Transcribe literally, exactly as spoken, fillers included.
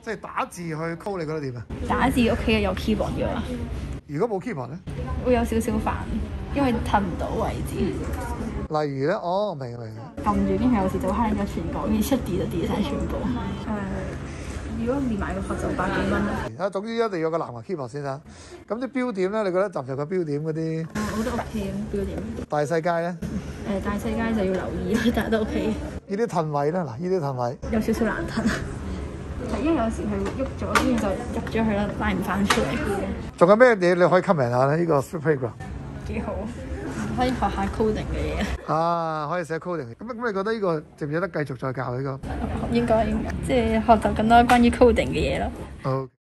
即係打字去 code 你覺得點啊？ 打字屋企有 keyboard 嘅話， 如果冇 keyboard 咧， 會有少少煩，因為褪唔到位置。 例如咧，哦，明明。 撳住，跟住有時就慳咗全個，跟住出 D 就 D 晒全部。誒、呃，如果連埋個殼就百幾蚊啦。 啊，總之一定要有個藍牙 keyboard 先啦。咁啲標點咧，你覺得集唔集個標點嗰啲？ 我覺得 OK 標點。 大細階咧？ 誒，大細階就要留意，但係都 OK。 呢啲褪位咧，嗱，呢啲褪位有少少難褪，係因為有時佢喐咗，跟住就入咗去啦，拉唔翻出嚟。 仲有咩嘢你可以 comment 下咧？呢個 Street Playground 幾好，可以學下 coding 嘅嘢。 啊，可以寫 coding。咁咁，你覺得呢個值唔值得繼續再教呢個？ 應該應該，即係學習更多關於 coding 嘅嘢咯。 好。